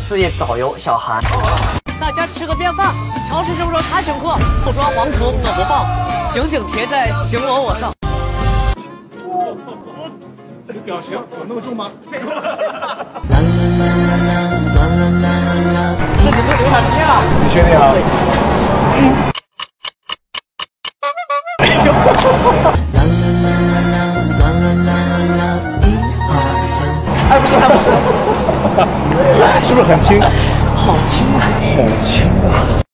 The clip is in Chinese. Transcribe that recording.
事业导游小韩。大家吃个便饭，超市收收他请客，不抓蝗虫我不放，刑警贴在刑我上。 表情有那么重吗？ 是你们刘海片啊？ 你确定啊？ 哎，不是， 是不是很轻？ 好轻啊！ 很轻啊！